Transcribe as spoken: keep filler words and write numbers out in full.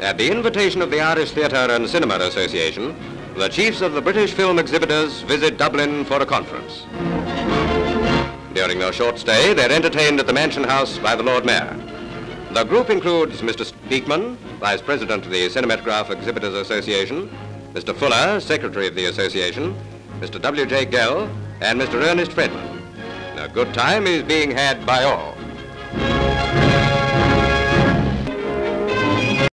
At the invitation of the Irish Theatre and Cinema Association, the chiefs of the British Film Exhibitors visit Dublin for a conference. During their short stay, they're entertained at the Mansion House by the Lord Mayor. The group includes Mr Speakman, Vice President of the Cinematograph Exhibitors Association, Mr Fuller, Secretary of the Association, Mr W J Gell, and Mister Ernest Redman. A good time is being had by all.